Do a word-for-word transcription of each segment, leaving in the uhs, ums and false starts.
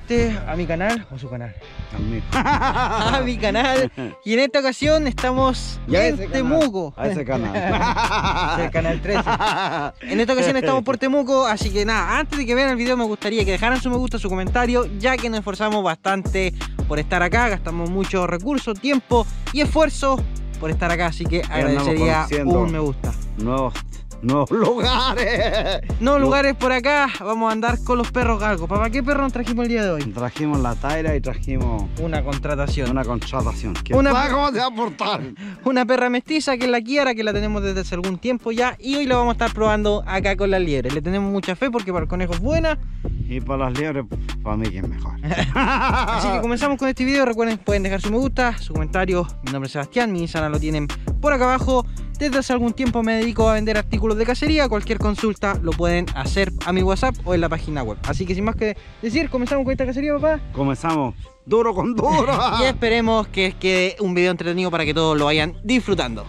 nuevamente a mi canal, o su canal, A a mi canal. Y en esta ocasión estamos Y a en ese Temuco. canal, a ese canal. Es el canal trece. En esta ocasión estamos por Temuco, así que nada, antes de que vean el video me gustaría que dejaran su me gusta, su comentario, ya que nos esforzamos bastante por estar acá, gastamos muchos recursos, tiempo y esfuerzo por estar acá, así que agradecería un me gusta. Nuevos, nuevos lugares. Nuevos lugares por acá, vamos a andar con los perros galgos. ¿Para qué perro nos trajimos el día de hoy? Trajimos la Taira y trajimos Una contratación. una contratación. ¿Qué Una- sabe cómo se va a portar? Una perra mestiza que es la Kiara, que la tenemos desde hace algún tiempo ya, y hoy la vamos a estar probando acá con las liebres. Le tenemos mucha fe porque para el conejo es buena. Y para las liebres, para mí que es mejor. Así que comenzamos con este video. Recuerden, pueden dejar su me gusta, su comentario. Mi nombre es Sebastián, mi Instagram lo tienen por acá abajo. Desde hace algún tiempo me dedico a vender artículos de cacería. Cualquier consulta lo pueden hacer a mi WhatsApp o en la página web. Así que sin más que decir, comenzamos con esta cacería, papá. Comenzamos duro con duro. Y esperemos que quede un video entretenido para que todos lo vayan disfrutando.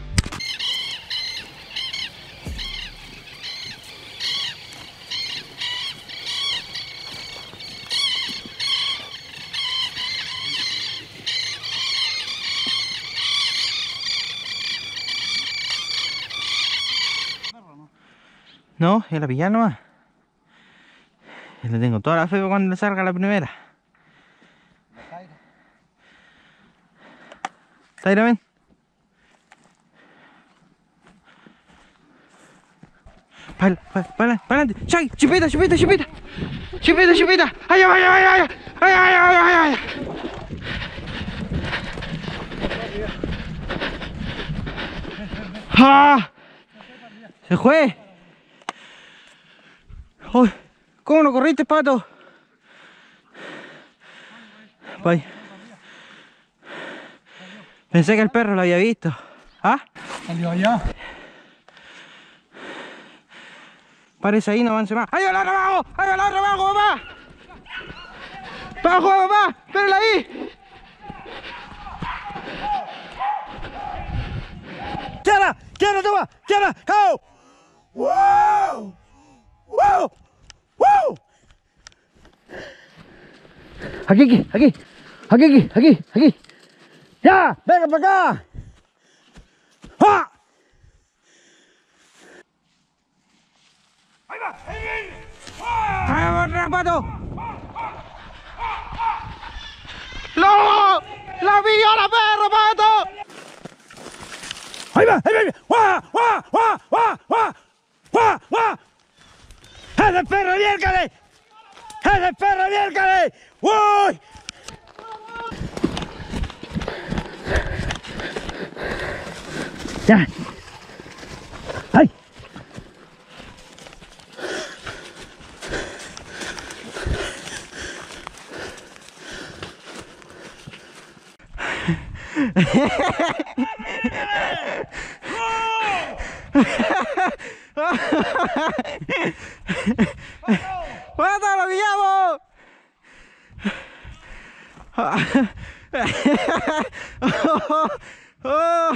No, ya la pillé nomás. Ya le tengo toda la fe para cuando le salga la primera. Taira, ven. Para, para, para, para adelante. ¡Chay! ¡Chipita, chipita, chipita! ¡Chipita, chipita! ¡Ay, ay, ay, ay! ¡Ay, ay, ay, ay, ay! ¡Ah! ¡Se fue! Uy, ¿cómo no corriste, pato? Vaya. Pensé que el perro lo había visto. ¿Ah? Salió allá. Parece ahí, no avance más. ¡Ahí va el otro abajo! ¡Ahí va el otro abajo, papá! ¡Abajo, papá! ¡Espérala ahí! ¡Kiara! ¡Kiara, toma! ¡Kiara! ¡Cao! ¡Wow! ¡Wow! ¡Wow! Aquí, aquí, aquí, aquí, aquí, aquí, aquí. ¡Ya! ¡Venga para acá! ¡Ah! ¡Ahí va! ¡Ahí va, pato! ¡No! ¡La pilló la perra, pato! ¡Ahí va! ¡Ahí va! ¡Guau! ¡Guau! ¡Guau! ¡Guau! ¡Guau! ¡Guau! ¡Guau! ¡Ese perro, viércale! ¡Ese perro, viércale! ¡Uy! ¡Ya! ¡Ay! ¡Pato, lo pillamos! ¡Oh!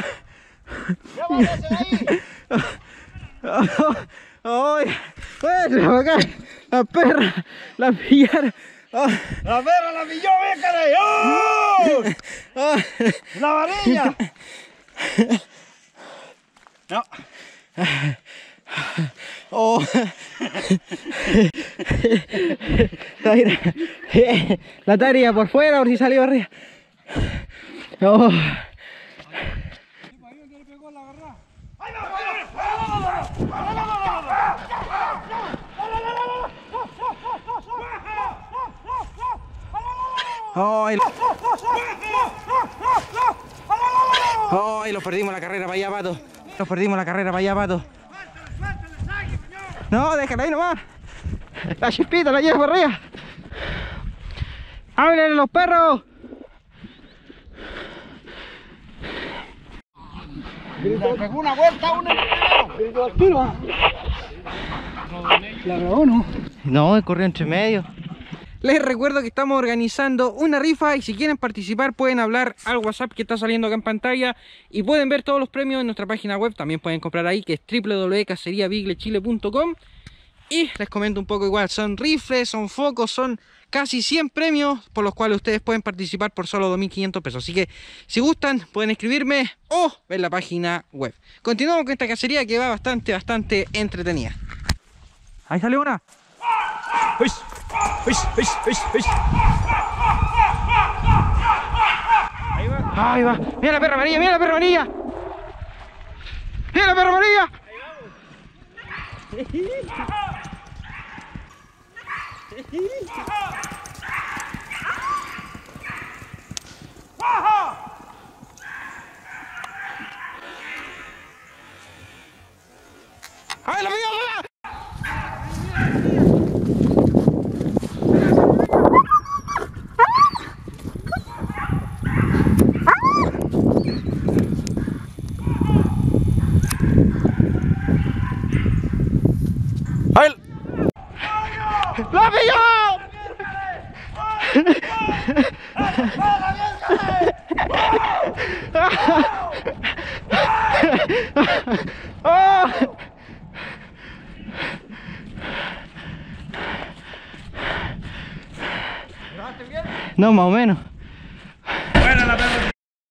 ¡Ay! ¡Bueno, acá! ¡La perra! ¡La pillaron! ¡Oh! ¡La perra la pilló, viércale! ¡Oh! ¡Oh! ¡La varilla! No. ¡Oh! Taira. La Taira por fuera, por si salió arriba. ¡Oh! ¡Ay! ¡Ay! Los perdimos la carrera para allá, pato. Los perdimos la carrera para allá, pato. No, déjala ahí nomás. La chispita la lleva para arriba. ¡Háblenle a los perros! Pegó una vuelta, una. La grabó, ¿no? No, corrió entre medio. Les recuerdo que estamos organizando una rifa y si quieren participar pueden hablar al WhatsApp que está saliendo acá en pantalla y pueden ver todos los premios en nuestra página web. También pueden comprar ahí, que es w w w punto cacería bigle chile punto com. Y les comento un poco igual, son rifles, son focos, son casi cien premios por los cuales ustedes pueden participar por solo dos mil quinientos pesos. Así que si gustan pueden escribirme o ver la página web. Continuamos con esta cacería que va bastante, bastante entretenida. Ahí sale una. ¡Uy! ¡Uy! ¡Uy! ¡Uy! ¡Uy! Ahí va. Ahí va. Mira la perra amarilla, mira la perra amarilla. Mira la perra amarilla. ¡Ay, la mía, la! ¡Ay! ¡La pilló! ¡Oh! No, más o menos. Buena la perra.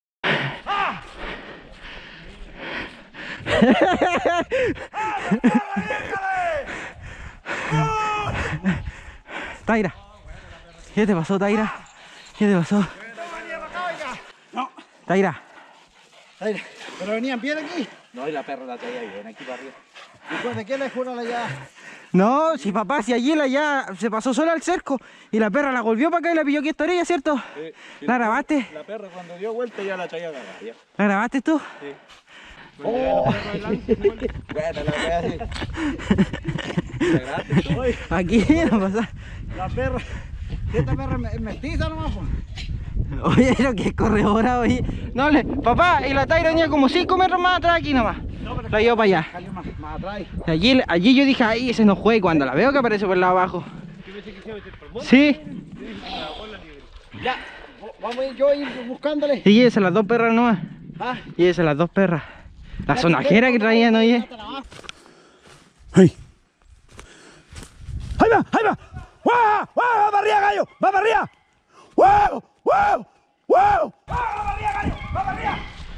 Taira, ¿qué te pasó, Taira? ¿Qué te pasó? No. Taira. Taira, ¿pero venían bien aquí? No, y la perra la traía bien, aquí para arriba. ¿Y de qué le juro ya? No, si papá, si allí la ya se pasó sola al cerco y la perra la volvió para acá y la pilló aquí a esta orilla, ¿cierto? Sí, sí, ¿La grabaste? La perra cuando dio vuelta ya la traía agarrada. Ya. ¿La grabaste tú? Sí. Oh. Bueno, la voy a decir. La grabaste tú, oye. Aquí no pasa. La perra. Esta perra es mestiza nomás, pues. Oye, lo que es corredora, oye. No, le, papá, y la Taira venía como cinco metros más atrás aquí nomás. La llevo para allá. Salió más, más atrás. Y allí, allí yo dije, ahí ese no juega y cuando la veo que aparece por el lado abajo. Sí. Ya, vamos a ir yo a ir buscándole. Y llévese las dos perras nomás. Ah, Llévese las dos perras. La sonajera que traían, oye. ¡Ay! ¡Ahí va! ¡Ahí va! ¡Wow! ¡Wow! ¡Va para arriba, gallo! ¡Va para arriba! ¡Wow! ¡Wow! ¡Wow! ¡Va para arriba, gallo! ¡Va para arriba!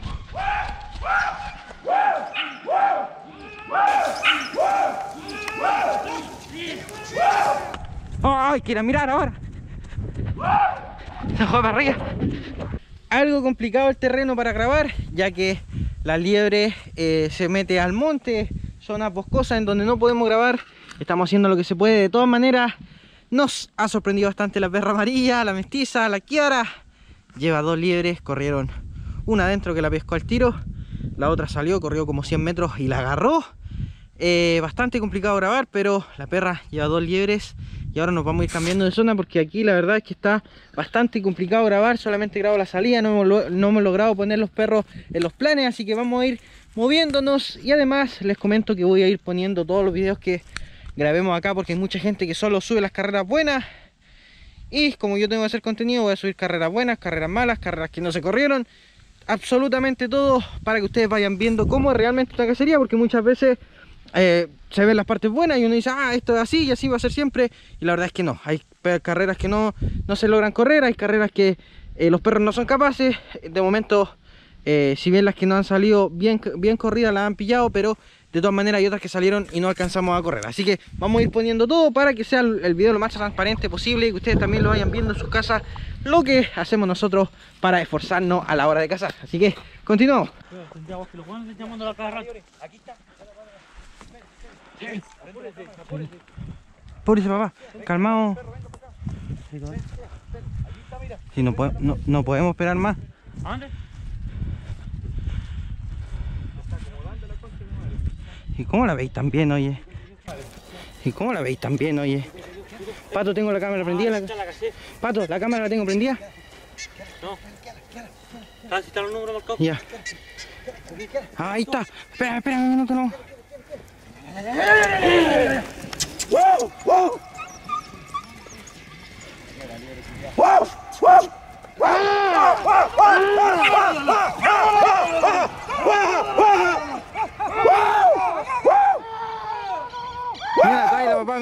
¡Wow! ¡Wow! ¡Wow! ¡Ay, quiero mirar ahora! Se fue para arriba. Algo complicado el terreno para grabar, ya que la liebre eh, se mete al monte, zonas boscosas en donde no podemos grabar. Estamos haciendo lo que se puede. De todas maneras, nos ha sorprendido bastante la perra amarilla, la mestiza, la Kiara. Lleva dos liebres, corrieron una adentro que la pescó al tiro, la otra salió, corrió como cien metros y la agarró. Eh, bastante complicado grabar, pero la perra lleva dos liebres y ahora nos vamos a ir cambiando de zona porque aquí la verdad es que está bastante complicado grabar. Solamente grabo la salida, no hemos, no hemos logrado poner los perros en los planes, así que vamos a ir moviéndonos. Y además les comento que voy a ir poniendo todos los videos que grabemos acá porque hay mucha gente que solo sube las carreras buenas. Y como yo tengo que hacer contenido, voy a subir carreras buenas, carreras malas, carreras que no se corrieron, absolutamente todo para que ustedes vayan viendo cómo es realmente esta cacería, porque muchas veces eh, se ven las partes buenas y uno dice, ah, esto es así y así va a ser siempre, y la verdad es que no. Hay carreras que no, no se logran correr, hay carreras que eh, los perros no son capaces. De momento, eh, si bien las que no han salido bien, bien corridas las han pillado, pero de todas maneras hay otras que salieron y no alcanzamos a correr. Así que vamos a ir poniendo todo para que sea el video lo más transparente posible y que ustedes también lo vayan viendo en sus casas, lo que hacemos nosotros para esforzarnos a la hora de cazar. Así que continuamos. Apúrese, papá, calmado. Si no, podemos, no, no podemos esperar más. ¿Y cómo la veis tan bien, oye? ¿Y cómo la veis tan bien, oye? Pato, tengo la cámara prendida. La... Pato, la cámara la tengo prendida. No. Ah, si están los números marcados. Ya. Ahí está. Espera, espera un minuto, no. ¡Wow! ¡Wow! ¡Wow! ¡Wow! Mira, Taira, papá,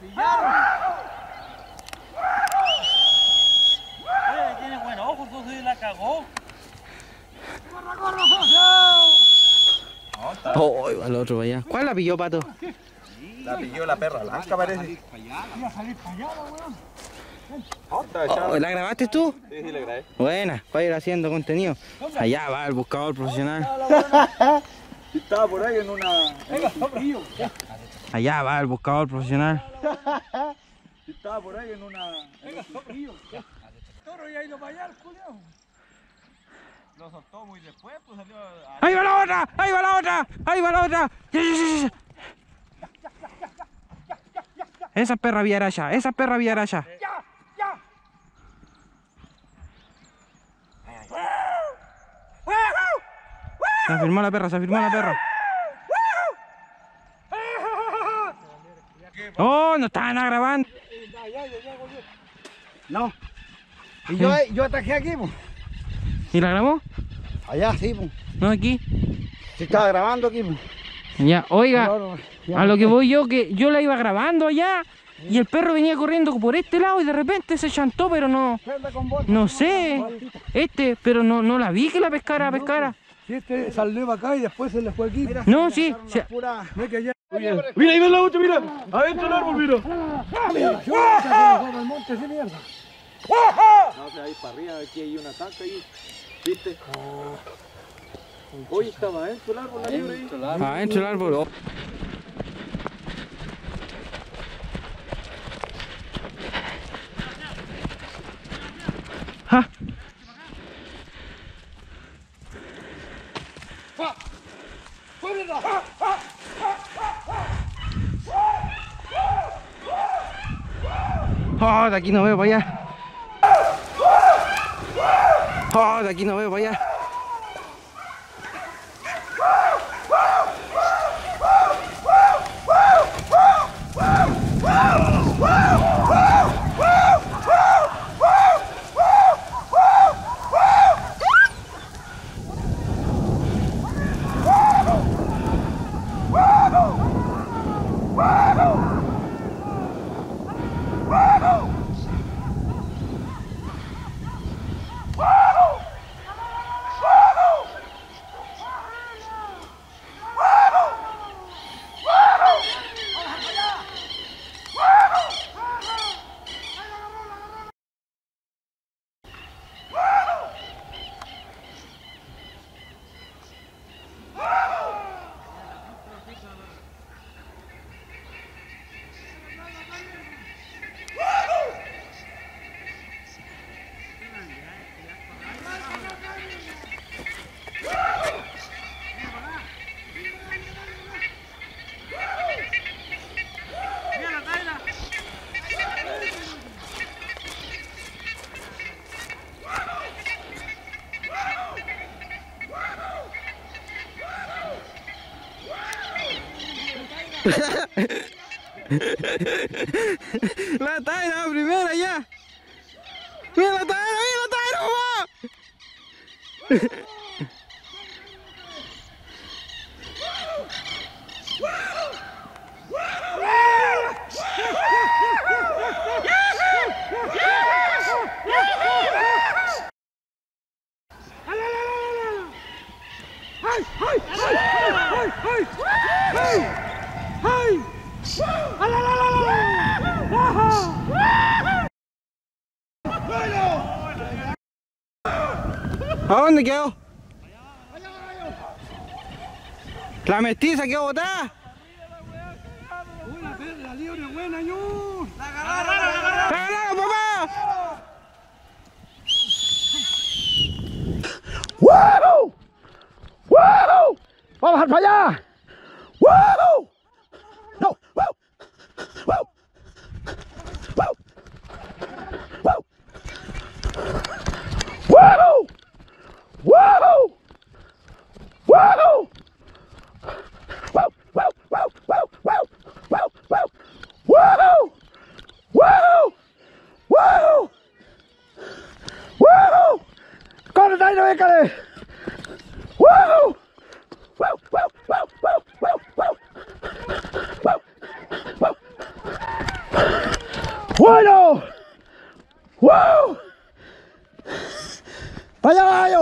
Oye, tiene buen ojo, eso sí la cagó. Oh, iba el otro para allá. ¿Cuál la pilló, Pato? La pilló la perra blanca, parece. Oh, ¿la grabaste tú? Sí, sí, le grabé. Buena, para ir haciendo contenido. Allá va el buscador profesional. Estaba por ahí en una... Allá va el buscador profesional. Estaba por ahí en una... Lo soltó muy después, pues salió... ¡Ahí va la otra! ¡Ahí va la otra! ¡Ahí va la otra! ¡Ya, ya, ya, ya! Esa perra viaracha, esa perra viaracha. Se afirmó la perra, se afirmó la perra. Oh, no estaban grabando. No. Y yo, yo atajé aquí, pues. ¿Y la grabó? Allá, sí, pues. No, aquí. Se estaba grabando aquí, pues. Ya, oiga, No, no, ya a no lo que sé. voy yo, que yo la iba grabando allá y el perro venía corriendo por este lado y de repente se chantó, pero no, no sé, este, pero no, no la vi que la pescara, pescara. Si este salió para acá y después se le fue aquí. No, sí, sí. Pura... Ve que allá- Mira, ahí va la otra, mira. Adentro del árbol, mira. el monte, sí, mierda. No, o sea, ahí para arriba, aquí hay una taca ahí. ¿Viste? Hoy estaba adentro el árbol, la libre ahí. Adentro del árbol. Oh. Ja. Oh, de aquí no veo para allá. Oh, de aquí no veo para allá. La taira primera ya. Mira la taira, mira la taira, mamá. ¿A dónde quedó? La mestiza quedó botada. Una perla libre buena, ñu. ¡La agarraron, papá! ¡Wow! ¡Wow! ¡Vamos para allá! ¡Wow! ¡No! ¡Wow! ¡Wow! ¡Wow! ¡Wow! ¡Wow! ¡Wow! ¡Wow! ¡Wow! ¡Wow! ¡Wow! ¡Wow! ¡Wow! ¡Wow! ¡Wow! ¡Wow! ¡Wow! ¡Wow! ¡Wow! ¡Corre, Taino, vécale! ¡Wow! ¡Wow! ¡Wow! ¡Wow! ¡Wow! ¡Wow! ¡Wow! ¡Wow! ¡Wow! Bueno. ¡Wow! ¡Vaya, vaya!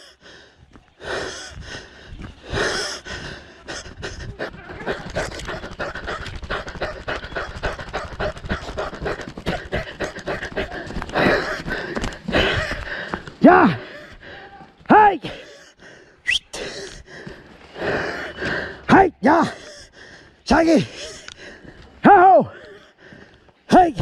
¡Ya! ¡Hey! ¡Hey! ¡Ya! ¡Shaggy! ¡How! ¡Hey!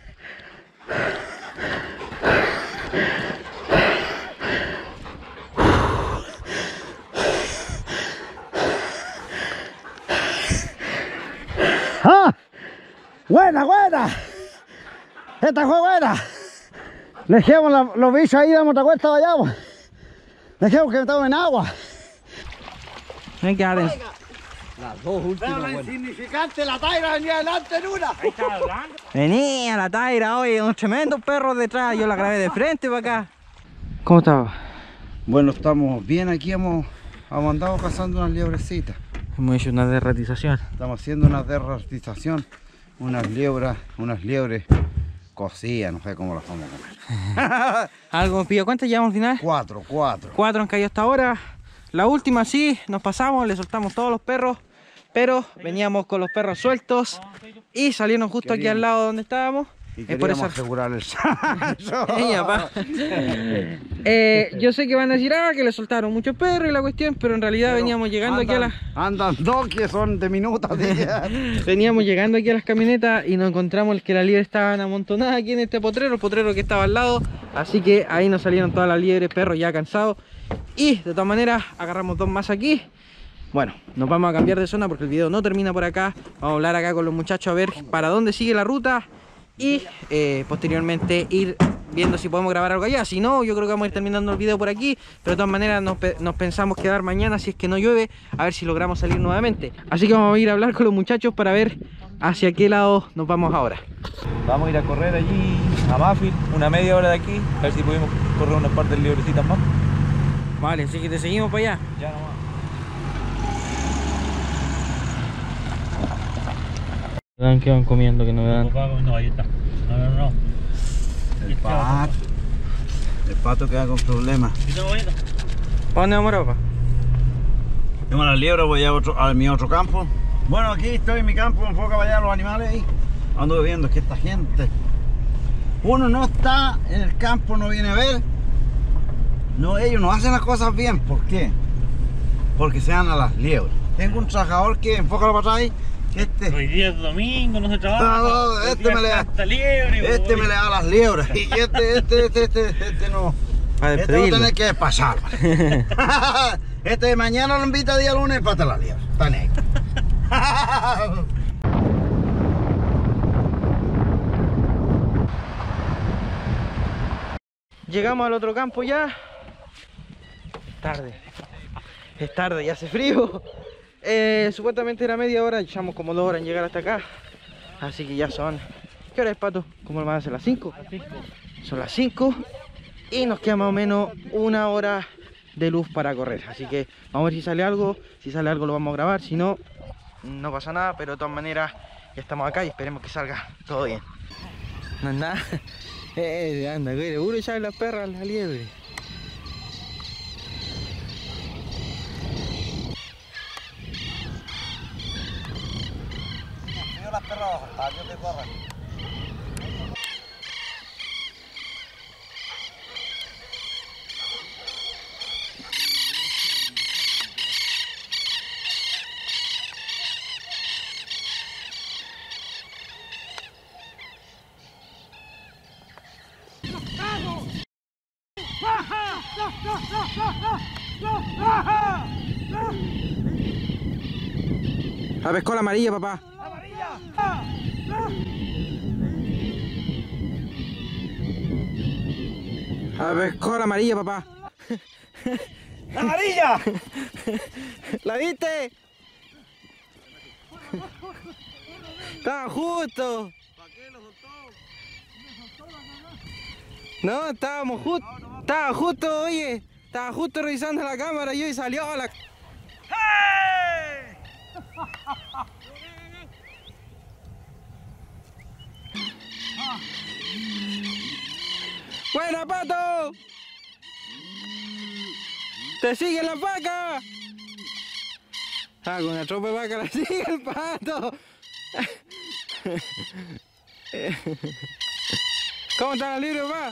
¡Ah! ¡Buena, buena! ¡Esta fue buena! Dejemos la, los bichos ahí, damos otra vuelta, vayamos. Dejemos que me tomen agua. Ven, quédate. Las dos últimas. Pero la insignificante, la Taira venía adelante en una. Ahí está hablando. Venía la Taira, oye, un tremendo perro detrás. Yo la grabé de frente para acá. ¿Cómo estaba? Bueno, estamos bien aquí, hemos, hemos andado cazando unas liebrecitas. Hemos hecho una derratización. Estamos haciendo una derratización. Unas liebras, unas liebres cocidas, no sé cómo las vamos a comer. ¿Algo pillo? ¿Cuántas llevamos al final? Cuatro, cuatro. Cuatro han caído hasta ahora. La última sí, nos pasamos, le soltamos todos los perros, pero veníamos con los perros sueltos y salieron justo aquí al lado donde estábamos. Y Es por queríamos eso. asegurar el salto. Ella, pa. Eh, yo sé que van a decir, ah, que le soltaron muchos perros y la cuestión, pero en realidad Pero veníamos llegando andan, aquí a la... Andan dos que son de minutos. Veníamos llegando aquí a las camionetas y nos encontramos que las liebres estaban amontonadas aquí en este potrero, el potrero que estaba al lado. Así que ahí nos salieron todas las liebres, perros ya cansados. Y de todas maneras agarramos dos más aquí. Bueno, nos vamos a cambiar de zona porque el video no termina por acá. Vamos a hablar acá con los muchachos a ver para dónde sigue la ruta. Y eh, posteriormente ir viendo si podemos grabar algo allá. Si no, yo creo que vamos a ir terminando el video por aquí. Pero de todas maneras nos, nos pensamos quedar mañana, si es que no llueve, a ver si logramos salir nuevamente. Así que vamos a ir a hablar con los muchachos para ver hacia qué lado nos vamos ahora. Vamos a ir a correr allí a Mafil, una media hora de aquí, a ver si podemos correr unas partes liebrecitas más. Vale, así que te seguimos para allá. Ya nomás. Dan que van comiendo, que no me dan. No, ahí está. No, no, no. El pato. El pato queda con problemas. ¿Para dónde vamos, papá? Tengo la liebre, voy a, otro, a mi otro campo. Bueno, aquí estoy en mi campo, enfoca para allá los animales ahí. Ando viendo que esta gente, uno no está en el campo, no viene a ver. No, ellos no hacen las cosas bien. ¿Por qué? Porque se dan a las liebres. Tengo un trabajador que, enfócalo para atrás ahí. Este, Hoy día es domingo, no se trabaja. No, no, este me le da- liebre, este me le da las liebres. Y este, este, este, este, este no. Para Este va a despedirlo. tener que pasar. Este de mañana lo invita día lunes para la liebre. Está negro. Llegamos al otro campo ya. Tarde. Es tarde, ya hace frío. Eh, supuestamente era media hora, echamos como dos horas en llegar hasta acá. Así que ya son... ¿Qué hora es, Pato? ¿Cómo van a ser? ¿Las cinco? Son las cinco. Y nos queda más o menos una hora de luz para correr. Así que vamos a ver si sale algo. Si sale algo lo vamos a grabar. Si no, no pasa nada. Pero de todas maneras ya estamos acá y esperemos que salga todo bien. No es nada. Eh, anda, güey, seguro echarle las perras a la liebre. Yo las perras para que te corran. La pescó la amarilla, papá. La pescó la amarilla, papá. ¡La amarilla! ¿La viste? Estaba justo. No, estábamos justo. Estaba justo, oye. Estaba justo revisando la cámara yo y salió a la... ¡Buena, Pato! ¡Te sigue la vaca! Ah, con una tropa de vaca la sigue el Pato. ¿Cómo está la libre, papá?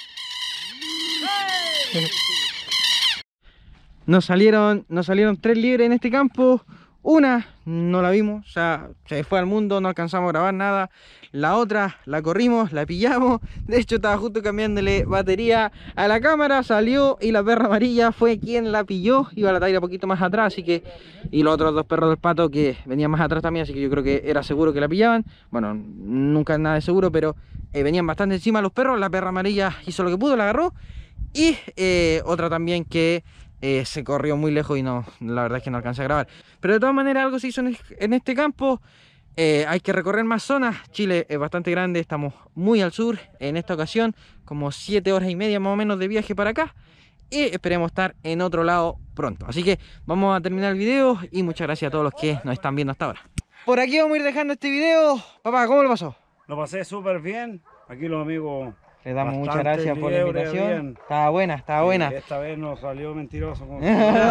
Nos salieron, nos salieron tres libres en este campo. Una no la vimos, o sea, se fue al mundo, no alcanzamos a grabar nada. La otra la corrimos, la pillamos. De hecho estaba justo cambiándole batería a la cámara, salió y la perra amarilla fue quien la pilló. Iba la taira un poquito más atrás, así que... Y los otros dos perros del Pato que venían más atrás también, así que yo creo que era seguro que la pillaban. Bueno, nunca es nada de seguro, pero eh, venían bastante encima los perros. La perra amarilla hizo lo que pudo, la agarró. Y eh, otra también que... Eh, se corrió muy lejos y no, la verdad es que no alcancé a grabar. Pero de todas maneras algo se hizo en, en este campo. eh, Hay que recorrer más zonas. Chile es bastante grande, estamos muy al sur. En esta ocasión como siete horas y media más o menos de viaje para acá. Y esperemos estar en otro lado pronto. Así que vamos a terminar el video. Y muchas gracias a todos los que nos están viendo hasta ahora. Por aquí vamos a ir dejando este video. Papá, ¿cómo lo pasó? Lo pasé súper bien. Aquí los amigos... Les damos muchas Bastante gracias por la liebre, invitación. bien. Estaba buena, estaba buena. Esta vez nos salió mentiroso. Como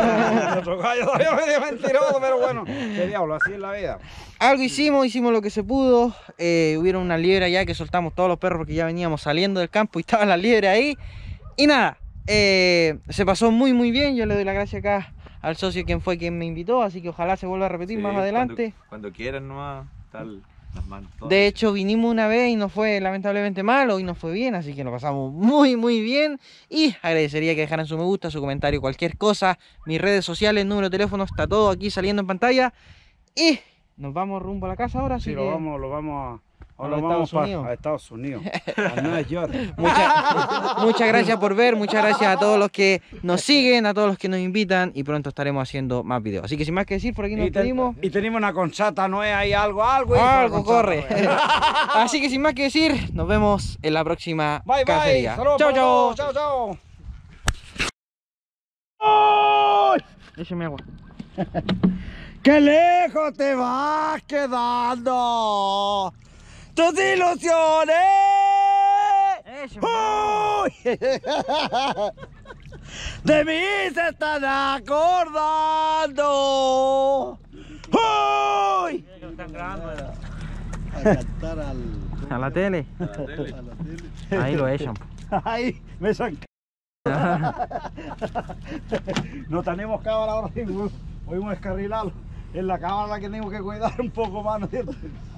otro gallo salió medio mentiroso, pero bueno, qué diablo, así es la vida. Algo hicimos, hicimos lo que se pudo. Eh, hubieron una liebre allá que soltamos todos los perros porque ya veníamos saliendo del campo y estaba la liebre ahí. Y nada, eh, se pasó muy muy bien. Yo le doy las gracias acá al socio quien fue quien me invitó, así que ojalá se vuelva a repetir Sí, más adelante. Cuando, cuando quieran nomás, tal. Las manos, De hecho vinimos una vez y nos fue lamentablemente mal, hoy nos fue bien, así que nos pasamos muy muy bien. Y agradecería que dejaran su me gusta, su comentario, cualquier cosa. Mis redes sociales, número de teléfono, está todo aquí saliendo en pantalla. Y nos vamos rumbo a la casa ahora, así Sí, que... lo vamos, lo vamos a... a Ahora los vamos Estados Unidos. pa- a Estados Unidos, a Nueva York. Muchas, muchas gracias por ver, muchas gracias a todos los que nos siguen, a todos los que nos invitan y pronto estaremos haciendo más videos. Así que sin más que decir, por aquí nos Y, te- pedimos. y tenemos una conchata nueva y algo, algo. y para Algo la conchata corre. nueva. Así que sin más que decir, nos vemos en la próxima Bye, bye. cacería. Saludos Chao, para chao. todos. Chao, chao. Échame agua. ¡Qué lejos te vas quedando! ¡Tus ilusiones! Échame ¡Uy! ¡De mí se están acordando! ¡Uy! A cantar al... A la tele. Ahí lo echan. ¡Ay! Me saca. No tenemos cámara ahora mismo. Podemos descarrilarlo. Es la cámara la que tenemos que cuidar un poco más, ¿no es cierto?